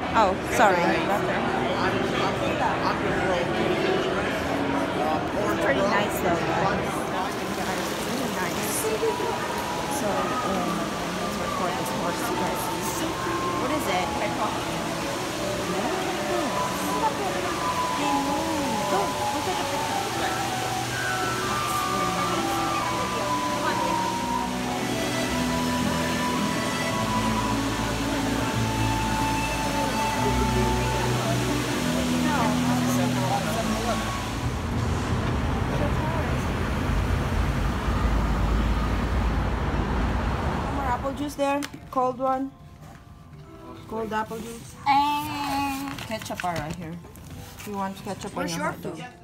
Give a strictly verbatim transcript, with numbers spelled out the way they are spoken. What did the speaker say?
Oh, sorry. It's pretty nice though, guys. It's really nice. So, um, let's record this horse, you guys. What is it? More apple juice there? Cold one? Cold apple juice? Ketchup are right here. You want ketchup on your hot dog?